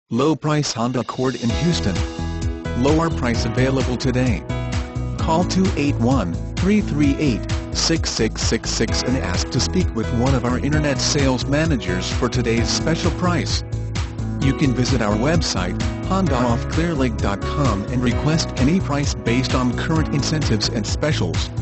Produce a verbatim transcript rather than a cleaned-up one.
Low price Honda Accord in Houston. Lower price available today. Call two eight one, three three eight, six six six six and ask to speak with one of our internet sales managers for today's special price. You can visit our website, honda off clear lake dot com, and request any price based on current incentives and specials.